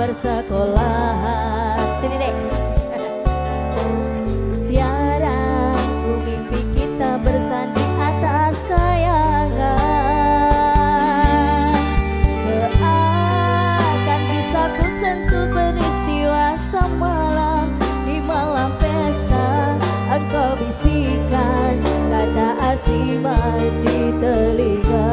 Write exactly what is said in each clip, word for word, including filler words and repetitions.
persekolahan. Sini deh. Tiara ku mimpi kita bersanding atas kayangan, seakan bisa ku sentuh peristiwa semalam. Di malam pesta engkau bisikan kata asmara di telinga.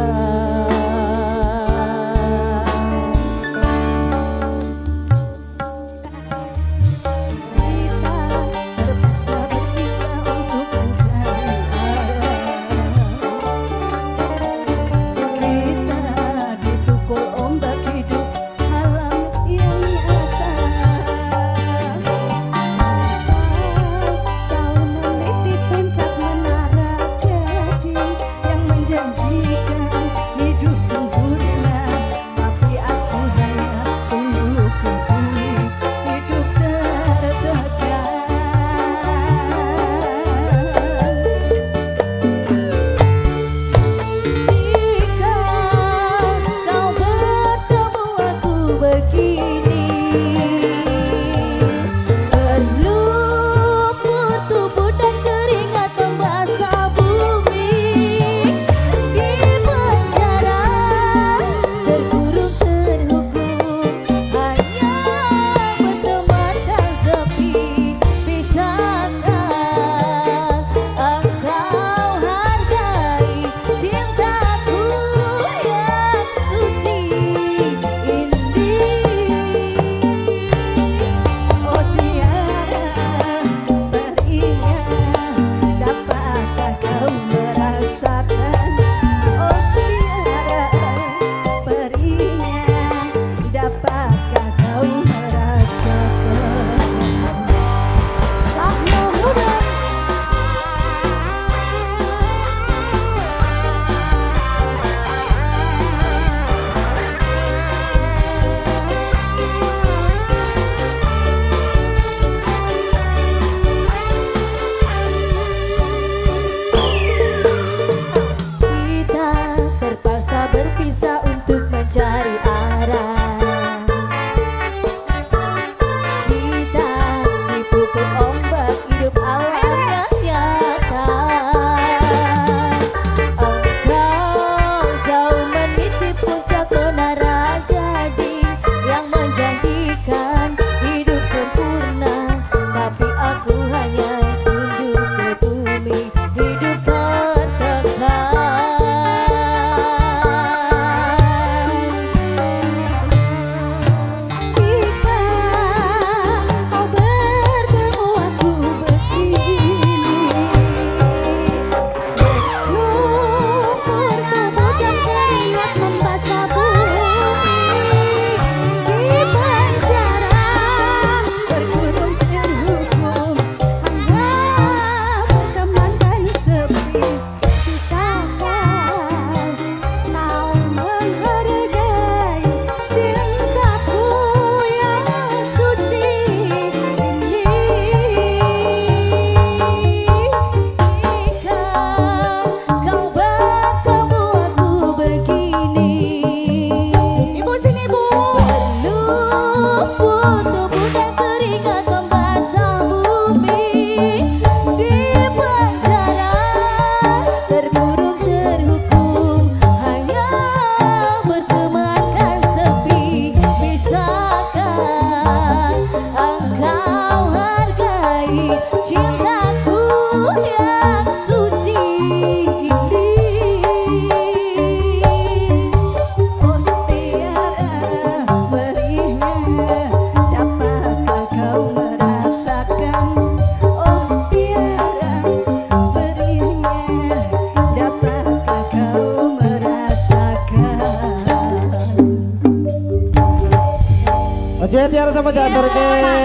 Oke, Tiara sama Jantur ke.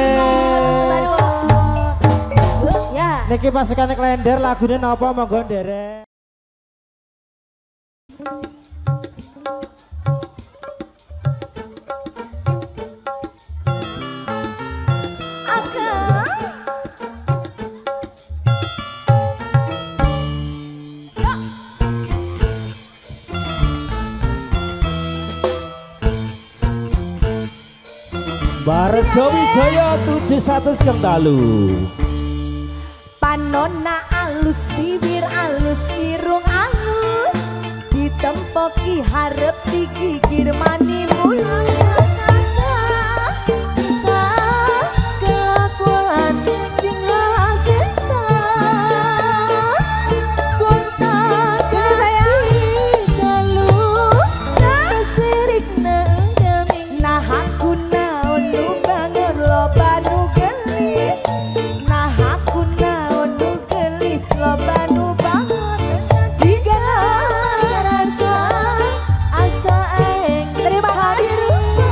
Niki pasukan Klender lagunya napa monggo nderek. Harjo Wijaya tujuh satu Kentalu. Panona alus bibir alus irung alus ditempoki harap digigir mani mulut bisa kelakuan singa setan kontak sayang jalur sesirik nenggaming nah aku naon nu bangun loba nu gelis nah aku naon nu gelis loba nu bangun segala rasa asa eng terima hadir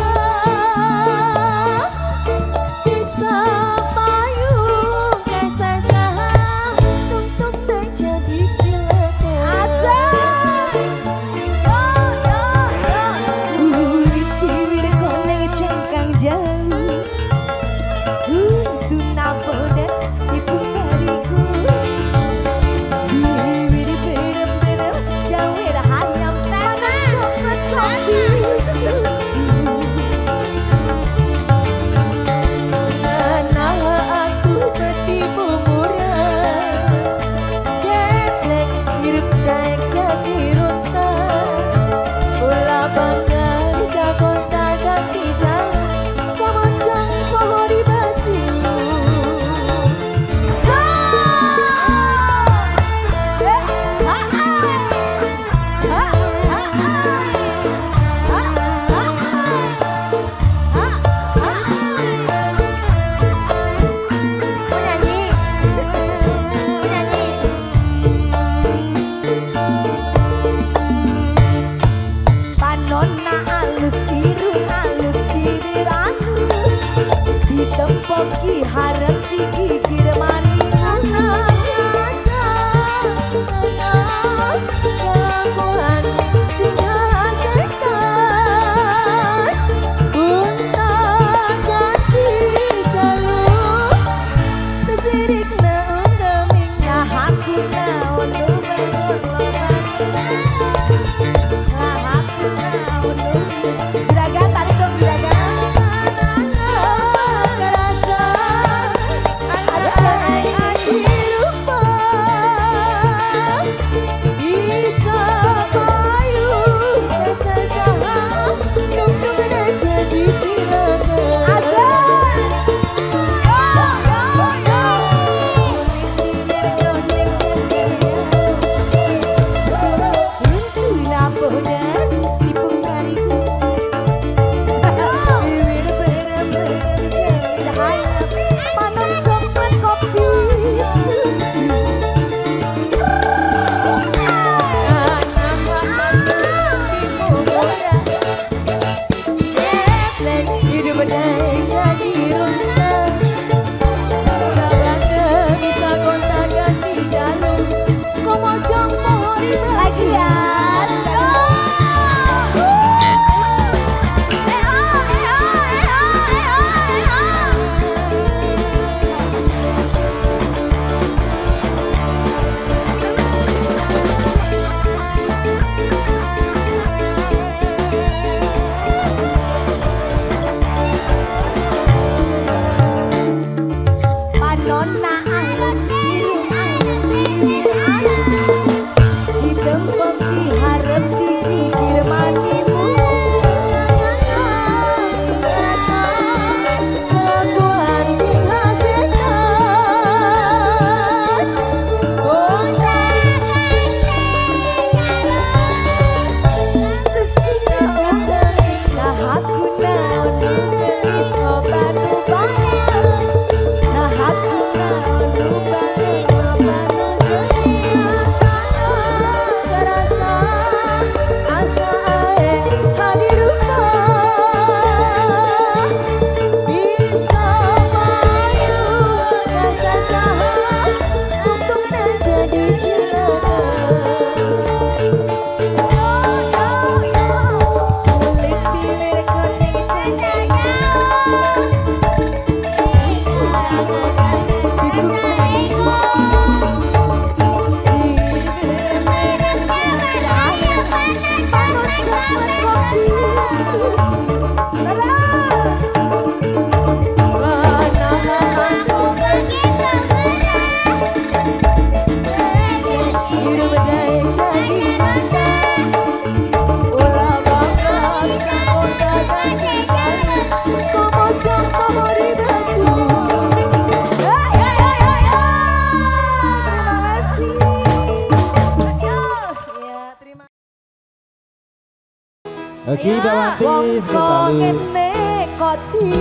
Oke, Mbak Wanti. Wong kok ngene kok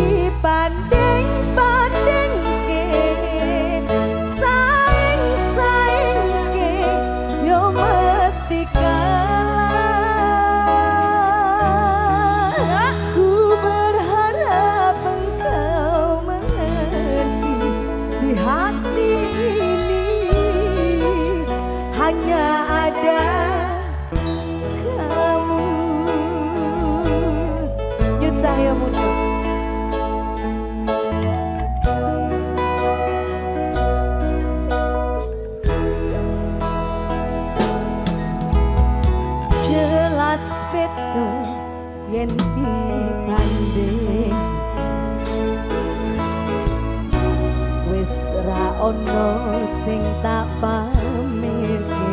dibanding-bandingke. Saing-saingke yo mesti kalah. Ku berharap engkau mengerti di hati ini hanya ada kamu. Yud Cahyo Muda. Jelas beto yen dibanding wis ra ono sing tak pamerke.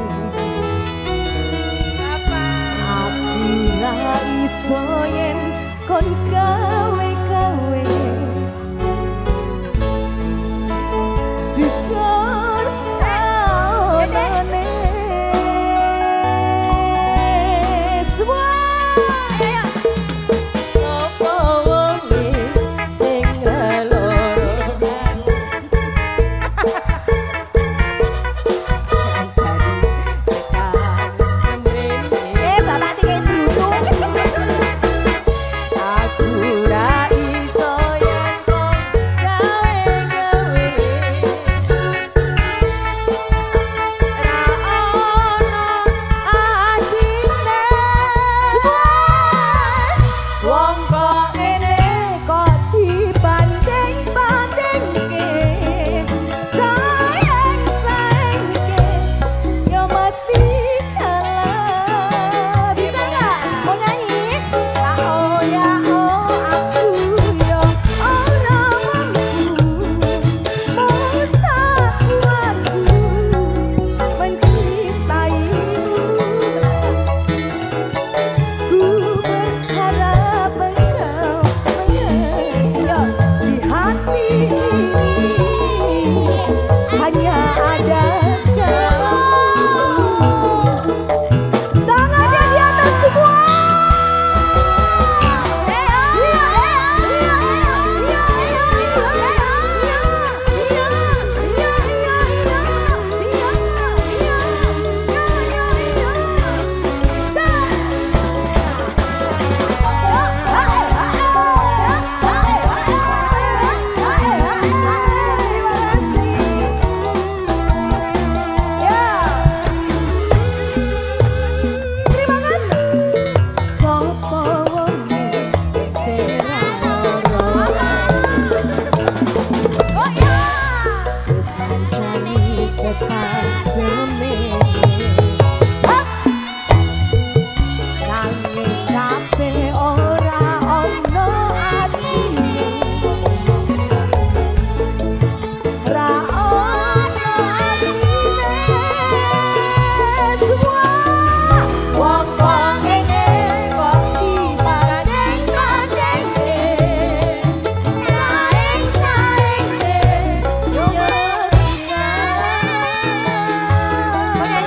Aku ra iso yen kon gawe-gawe jujur saonane semua. Sopo wonge sing ngeloro eh bapak tiga dulu. Aku ra iso yen kon gawe-gawe ra ono ajine. Wong kok ngene kok dibanding-bandingke. Sayang-sayangke yo mesti kalah. Bisa nggak mau nyanyi? Ah oh ya oh aku yo ora mampu mesakuanku mencintaimu. Ku berharap engkau mengerti di hati ini hanya ada kamu. Tangannya di atas semua. Terima kasih. Sopo wonge sing lara. Oh ya. Wis ngancani tekan semene. Nanging kabeh ora ono ajine. Ra ono ajine. Semua wong kok ngene kok dibanding-bandingke. Saing-saingke yo mesti kalah.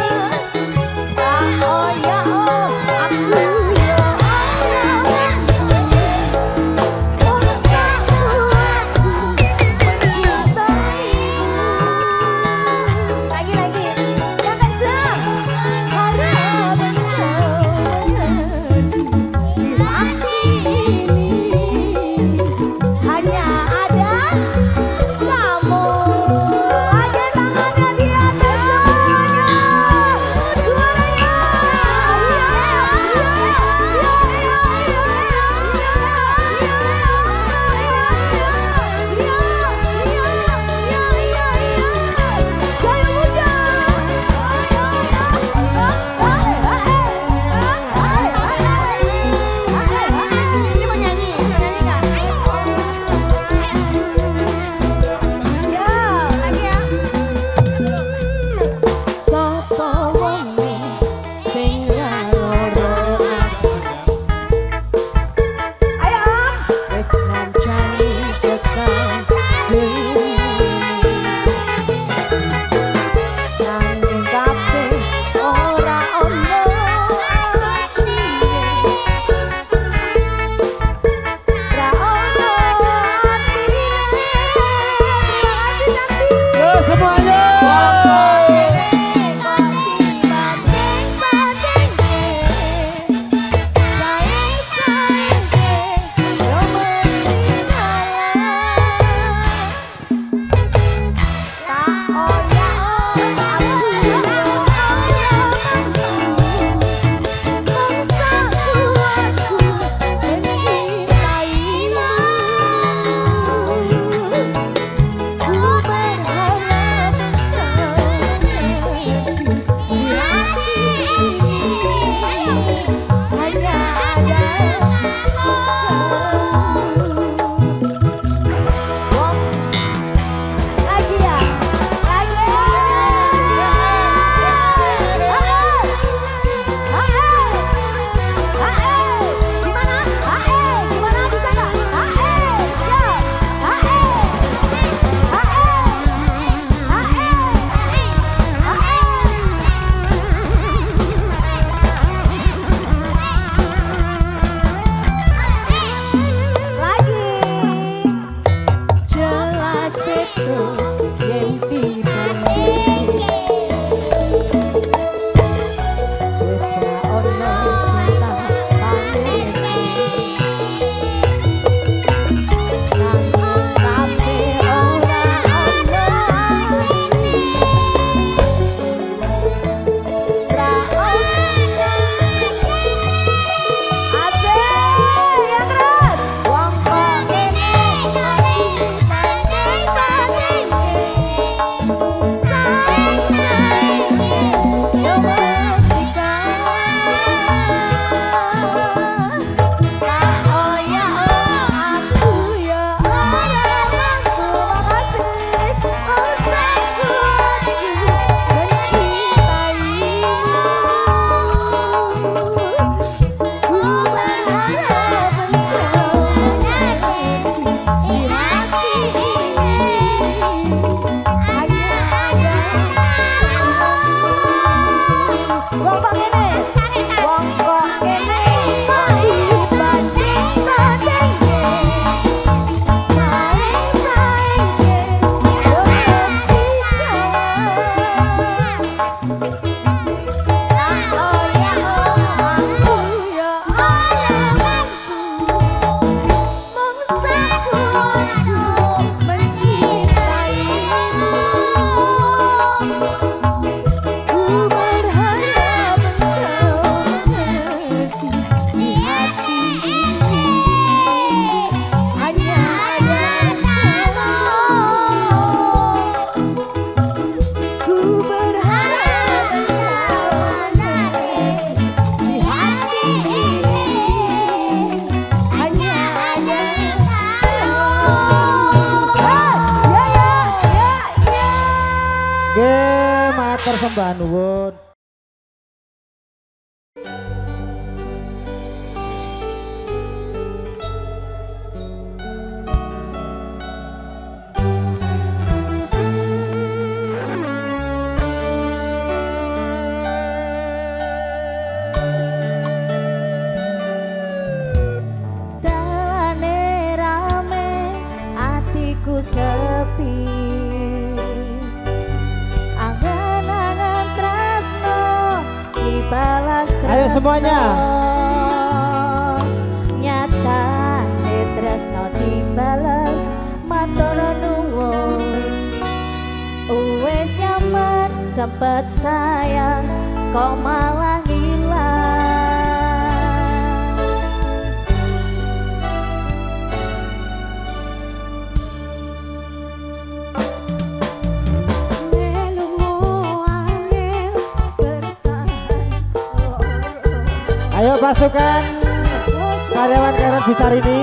Nggih, matur sembah nuwun. Sepi angan-angan tresno dibalas tresno. Ayo semuanya. Nyata tresno dibalas matur nuwun. Wes nyaman sempet sayang kok malah ngilang. Ayo pasukan karyawan Karen Besar ini.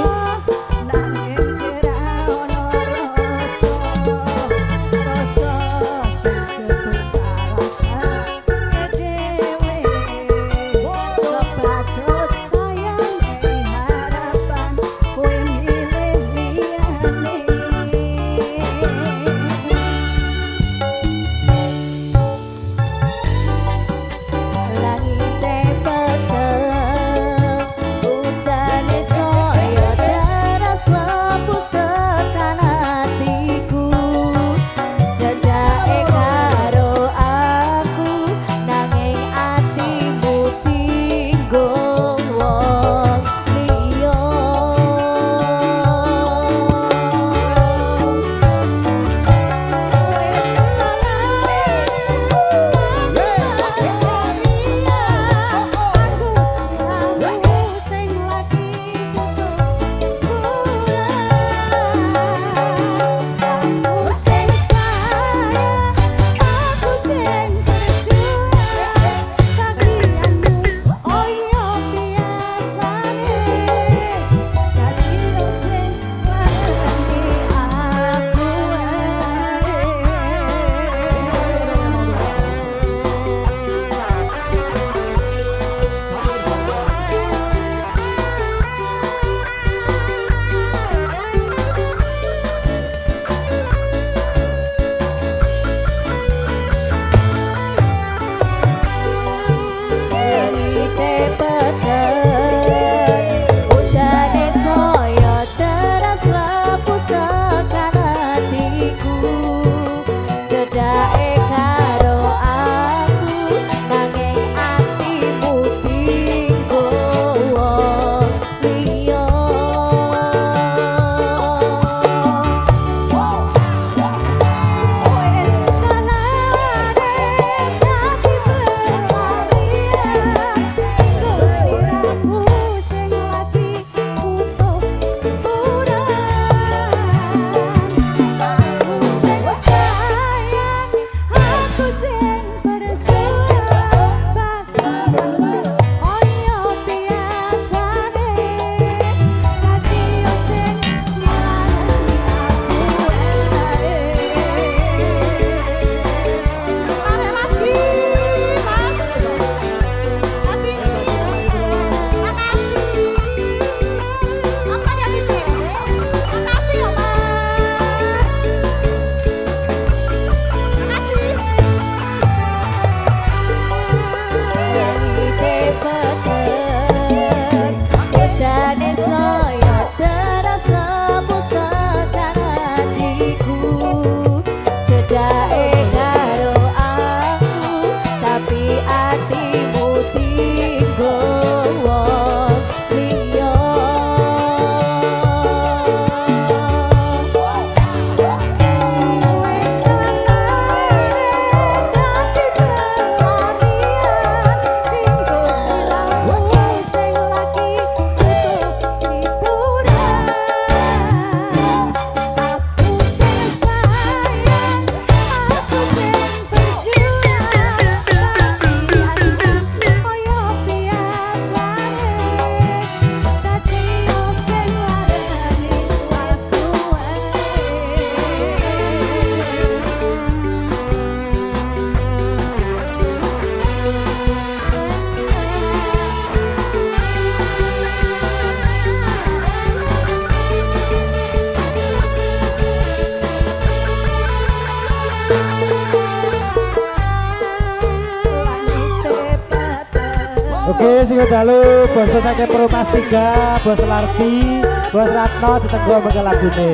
Oke, sing dalu bos sakit Perumas tiga, bos Larti, bos Ratno ditenggo mengke lagune.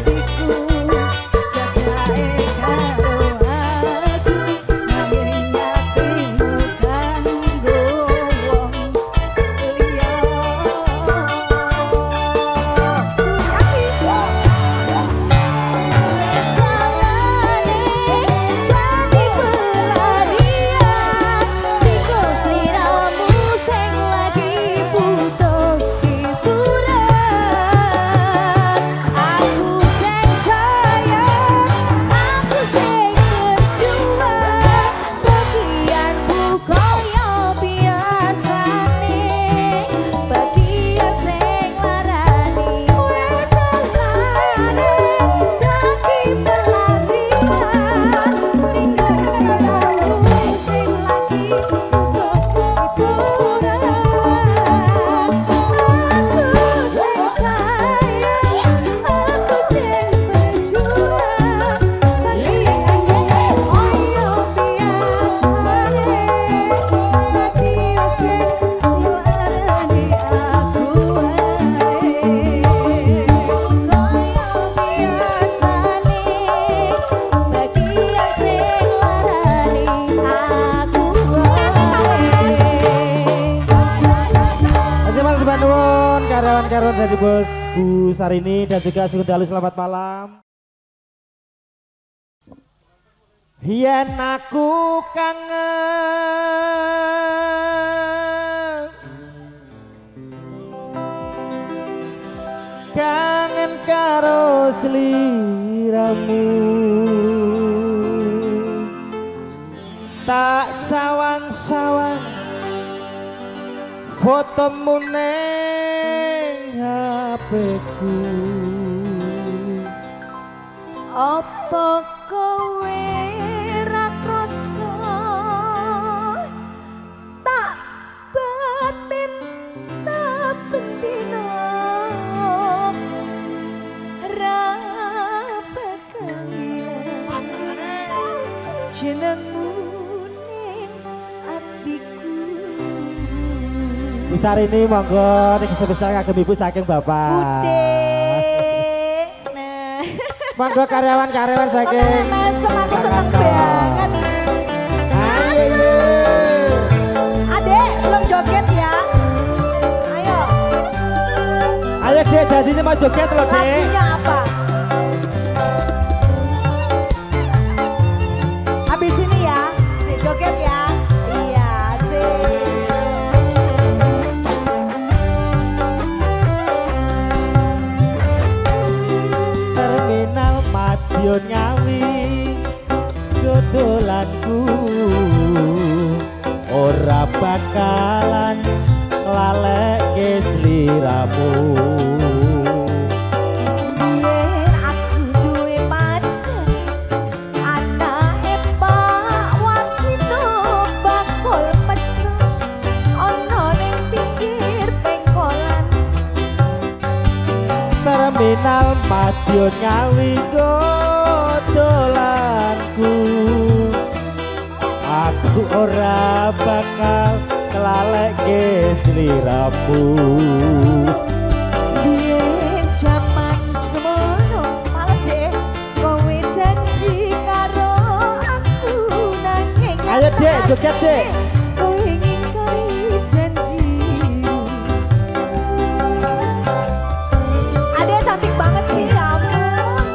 Karyawan-karyawan dari bos Bu Sarini dan juga Sukudalu selamat malam. Yen aku kangen, kangen karo sliramu, tak sawang-sawang fotomu neng H P-ku. Apa kowe ra krasa tak batin saben dina ra bakal ilang jenengmu ning atiku. Bu Sarini monggo ning sebesar kagem ibu saking bapak. Bude. Monggo karyawan-karyawan saking Mas semakin seneng banget. Ayo. Adek belum joget ya. Ayo. Ayo Dek, jadinya mau joget loh Dek. Lagunya apa? Habis ini ya, si joget ya. Iya, sih. Terminal Madiun Ngawi dodolanku ora bakalan nglaleke sliramu. Biyen aku duwe pacar, anake Pak Wakito bakul pecah ana ning pinggir pengkolan. Terminal Madiun Ngawi dodolanku, aku ora bakal nglaleke sliramu. Biyen jaman semono males deh kowe janji karo aku nanging Ayo Dek, joget Dek. kowe ngingkari janjimu. Adek cantik banget sih ya ampun.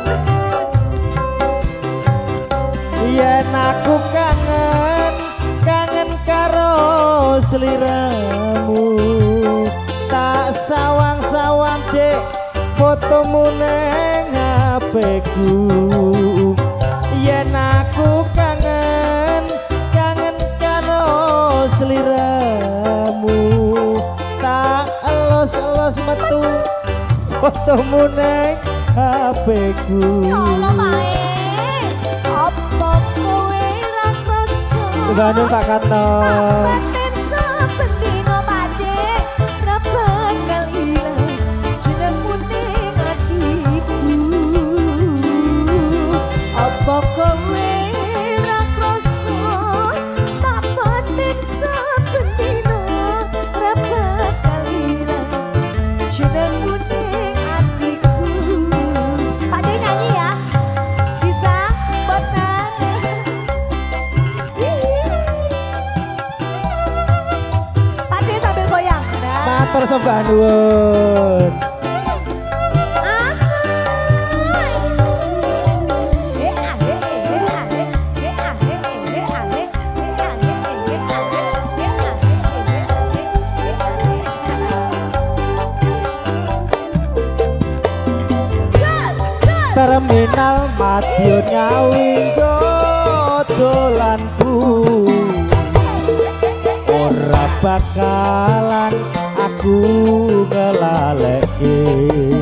Yen aku kangen, kangen karo sliramu, tak sawang-sawang Dek fotomu neng H P-ku. Yen aku kangen, kangen karo sliramu, tak elos-elos metu fotomu neng H P-ku. Ya Allah mae, apa kowe ra krasa? Bandung Pak Katno. Batin saben dina Pakde, ra bakal ilang jenengmu ning atiku. Apa kowe ra krasa tak batin saben dina matur sembah nuwun. Terminal Madiun nyawing dodolanku ora bakalan aku ngelaleke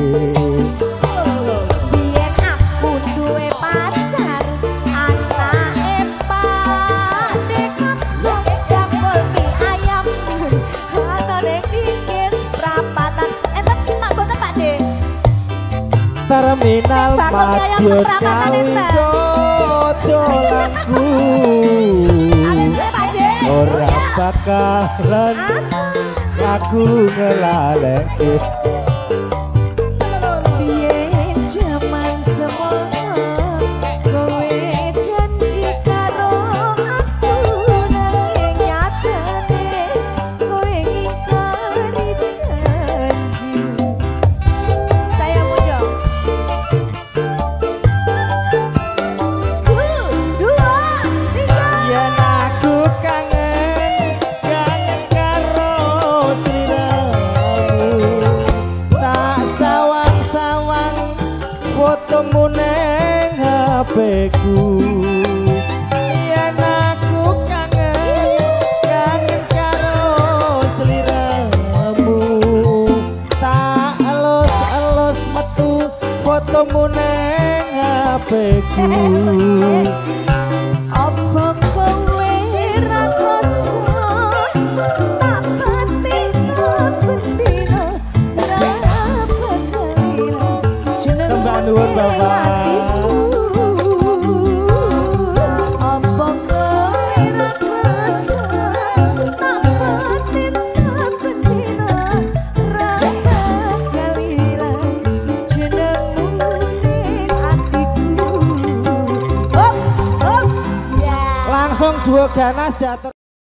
biyen aku duwe pacar anake Pak Dekap bakul mie ayam ana ning pinggir prapatan enten Pak boten Pak De Terminal Madiun nyawing dodolanku ora bakalan aku ngelaleke biyen jaman semono kowe janji karo aku nanging nyatane kowe ngingkari janji saya mujo dua tiga yen aku kangen kangen karo sliramu tak sawang-sawang fotomu neng H P ku yen aku kangen kangen karo sliramu tak elus-elus metu fotomu neng H P ku Apa kowe ra krasa tak pati saben dina ra bakal jeneng Sembah nuwun, Bapak. Apa kowe ra krasa tak pati saben dina ra bakal ilang jenengmu ning atiku hop hop ya langsung dua ganas diatur.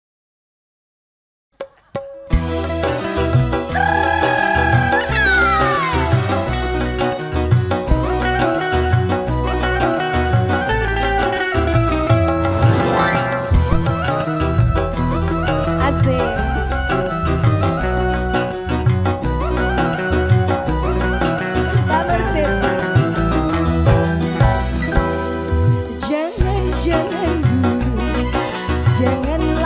asik tak bersih jangan jangan dulu jangan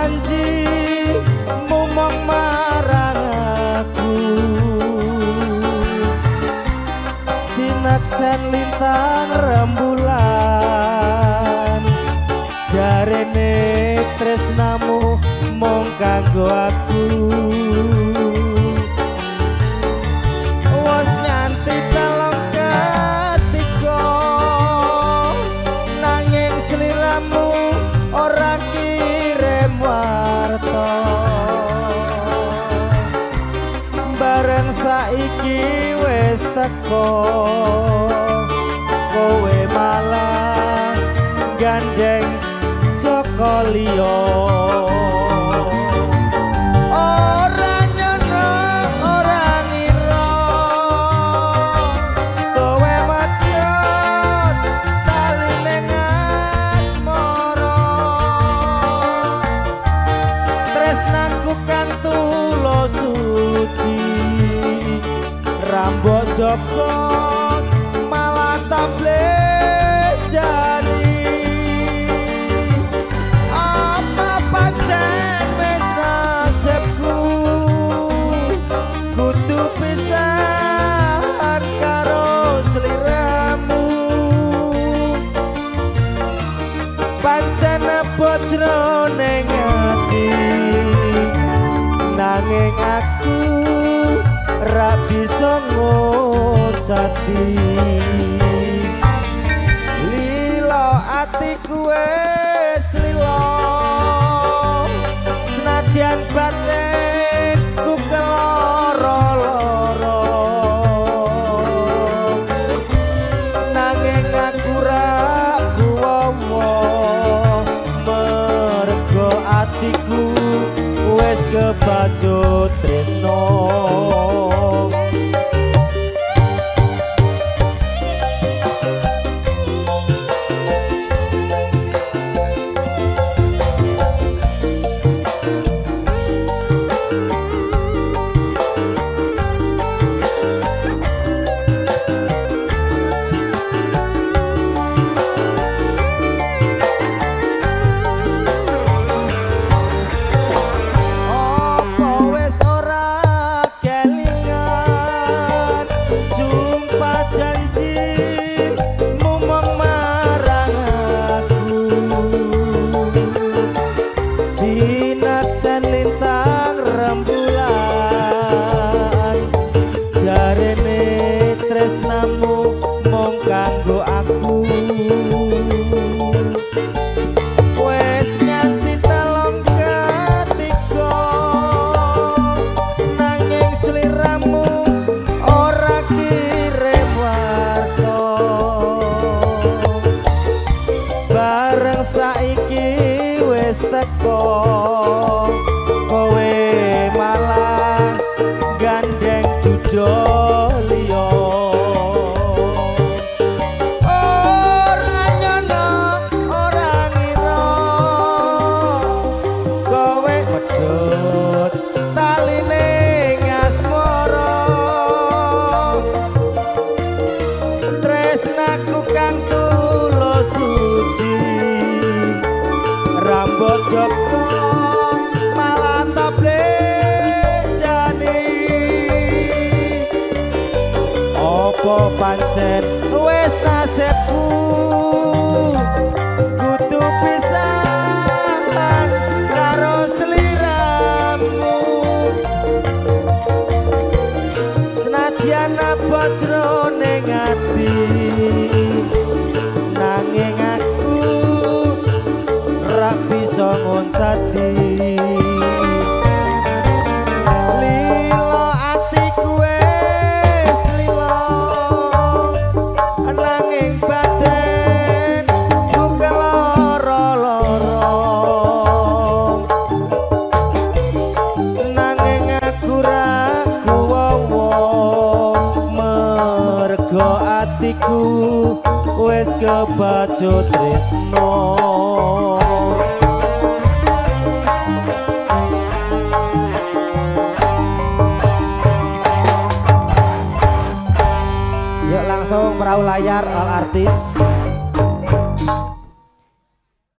janji mumong marang aku sinaksen lintang rembulan jarene tresnamu mung kanggo aku wes nganti telung ketika nanging sliramu ora kirim warta bareng saiki wis teko kowe malah gandeng Joko liya ora nyono ora ngira kowe medhot taline asmara tresnaku kan tulus suci rambut Joko malah table jadi jroning ati nanging aku ra bisa ngocati lilo atiku wis lilo senadyan batinku keloro-loro nanging aku ra kuwowo atiku wes kebacut tresno sinaksen lintang rembulan jarene tresnamu mung kanggo aku wes nganti telung ketika nanging sliramu ora kirim warta bareng saiki wis teko kowe malah gandeng dudo liya ora nyono ora ngira kowe medhot taline asmara tresnaku kang tulus suci rambut Joko malah table jani opo pancen wes nasibku kudu pisahan karo sliramu senadyan abot jroning ati nanging aku ra bisa ngoncati lilo atiku wis lilo nanging badan ku keloro-loro nanging aku ra kuwowo mergo atiku wis kebacut tresno langsung perahu layar all artis.